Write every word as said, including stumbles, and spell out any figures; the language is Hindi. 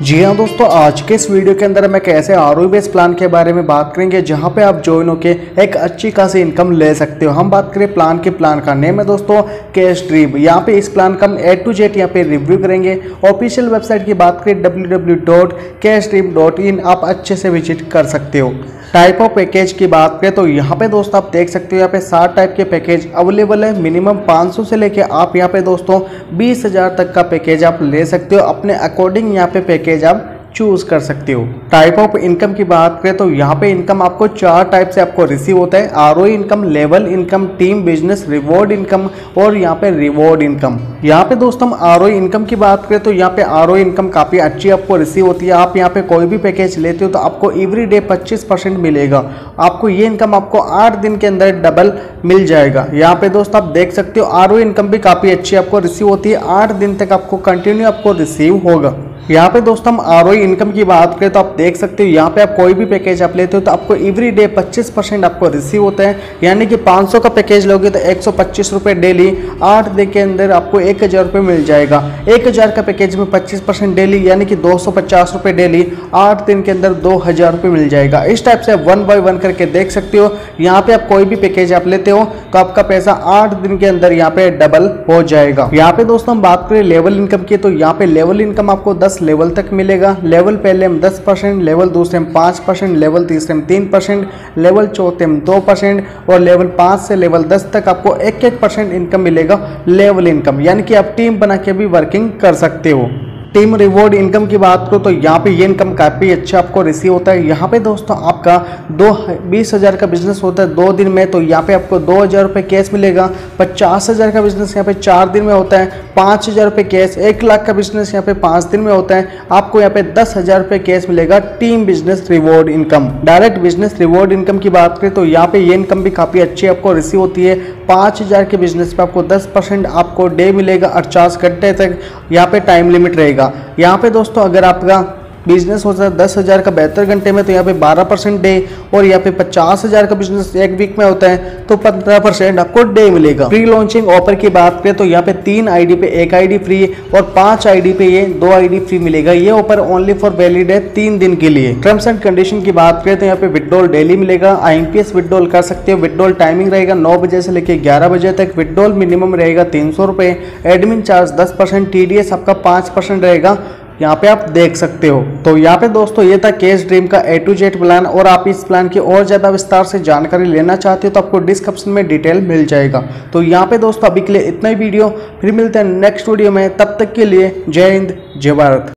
जी हाँ दोस्तों, आज के इस वीडियो के अंदर हम एक ऐसे आरओई बेस्ड प्लान के बारे में बात करेंगे जहां पे आप ज्वाइन होकर एक अच्छी खासी इनकम ले सकते हो। हम बात करें प्लान के प्लान का नेम है दोस्तों कैश ड्रीम। यहाँ पे इस प्लान का हम ए टू जेड यहाँ पे रिव्यू करेंगे। ऑफिशियल वेबसाइट की बात करें W W W dot cash dream dot in, आप अच्छे से विजिट कर सकते हो। टाइप ऑफ पैकेज की बात करें तो यहाँ पे दोस्तों आप देख सकते हो यहाँ पे सात टाइप के पैकेज अवेलेबल है। मिनिमम पाँच सौ से लेके आप यहाँ पे दोस्तों बीस हज़ार तक का पैकेज आप ले सकते हो। अपने अकॉर्डिंग यहाँ पे पैकेज आप चूज कर सकते हो। टाइप ऑफ इनकम की बात करें तो यहाँ पे इनकम आपको चार टाइप से आपको रिसीव होता है। R O E income, level income, team business, reward income और यहाँ पे रिवॉर्ड इनकम। यहाँ पे दोस्तों हम आरओई इनकम की बात करें तो यहाँ पे आरओई इनकम काफी अच्छी आपको रिसीव होती है। आप यहाँ पे कोई भी पैकेज लेते हो तो आपको एवरी डे पच्चीस परसेंट मिलेगा। आपको ये इनकम आपको आठ दिन के अंदर डबल मिल जाएगा। यहाँ पे दोस्तों आप देख सकते हो आरओई इनकम भी काफी अच्छी आपको रिसीव होती है। आठ दिन तक आपको कंटिन्यू आपको रिसीव होगा। यहाँ पे दोस्तों हम आरओई इनकम की बात करें तो आप देख सकते हो यहाँ पे आप कोई भी पैकेज आप लेते हो तो आपको एवरी डे पच्चीस परसेंट आपको रिसीव होता है। यानी कि पाँच सौ का पैकेज लोगे तो एक सौ पच्चीस रुपये डेली, आठ दिन के अंदर आपको एक हज़ार रुपये मिल जाएगा। एक हज़ार का पैकेज में पच्चीस परसेंट डेली यानी कि दो सौ पचास रुपये डेली, आठ दिन के अंदर दो हज़ार रुपये मिल जाएगा। इस टाइप से वन बाय वन करके देख सकते हो। यहाँ पे आप कोई भी पैकेज आप लेते हो तो आपका पैसा आठ दिन के अंदर यहाँ पे डबल हो जाएगा। यहाँ पे दोस्तों हम बात करें लेवल इनकम की तो यहाँ पे लेवल इनकम आपको दस लेवल तक मिलेगा। लेवल पहले हम दस परसेंट, लेवल दूसरे में पाँच परसेंट, लेवल तीसरे में तीन परसेंट, लेवल चौथे में दो परसेंट और लेवल पाँच से लेवल दस तक आपको एक एक परसेंट इनकम मिलेगा लेवल इनकम। यानी कि आप टीम बना के भी वर्किंग कर सकते हो। टीम रिवॉर्ड इनकम की बात करो तो यहाँ पे ये इनकम काफ़ी अच्छा आपको रिसीव होता है। यहाँ पे दोस्तों आपका दो बीस हज़ार का बिजनेस होता है दो दिन में तो यहाँ पे आपको दो हज़ार रुपये कैश मिलेगा। पचास हज़ार का बिजनेस यहाँ पे चार दिन में होता है, पाँच हज़ार रुपये कैश। एक लाख का बिजनेस यहाँ पे पाँच दिन में होता है, आपको यहाँ पे दस हज़ार रुपये कैश मिलेगा। Team business reward income. Direct business reward income की बात करें तो यहाँ पे ये इनकम भी काफ़ी अच्छी आपको रिसीव होती है। पाँच हज़ार के बिजनेस पे आपको दस परसेंट आपको डे मिलेगा। अड़चास घंटे तक यहाँ पे टाइम लिमिट रहेगा। यहाँ पे दोस्तों अगर आपका बिजनेस होता है दस हज़ार का बहत्तर घंटे में तो यहाँ पे बारह परसेंट डे, और यहाँ पे पचास हज़ार का बिजनेस एक वीक में होता है तो पंद्रह परसेंट आपको डे मिलेगा। प्री लॉन्चिंग ऑफर की बात करें तो यहाँ पे तीन आईडी पे एक आईडी फ्री और पांच आईडी पे ये दो आईडी फ्री मिलेगा। ये ऑफर ओनली फॉर वैलिड है तीन दिन के लिए। टर्म्स एंड कंडीशन की बात करें तो यहाँ पे विड्रॉल डेली मिलेगा। आईएमपीएस विड्रॉल कर सकते हो। विड्रॉल टाइमिंग रहेगा नौ बजे से लेकर ग्यारह बजे तक। विड्रॉल मिनिमम रहेगा तीन सौ रुपये। एडमिन चार्ज दस परसेंट, टीडीएस आपका पाँच परसेंट रहेगा। यहाँ पे आप देख सकते हो। तो यहाँ पे दोस्तों ये था कैश ड्रीम का ए टू जेड प्लान। और आप इस प्लान की और ज़्यादा विस्तार से जानकारी लेना चाहते हो तो आपको डिस्क्रिप्शन में डिटेल मिल जाएगा। तो यहाँ पे दोस्तों अभी के लिए इतना ही वीडियो, फिर मिलते हैं नेक्स्ट वीडियो में। तब तक के लिए जय हिंद, जय भारत।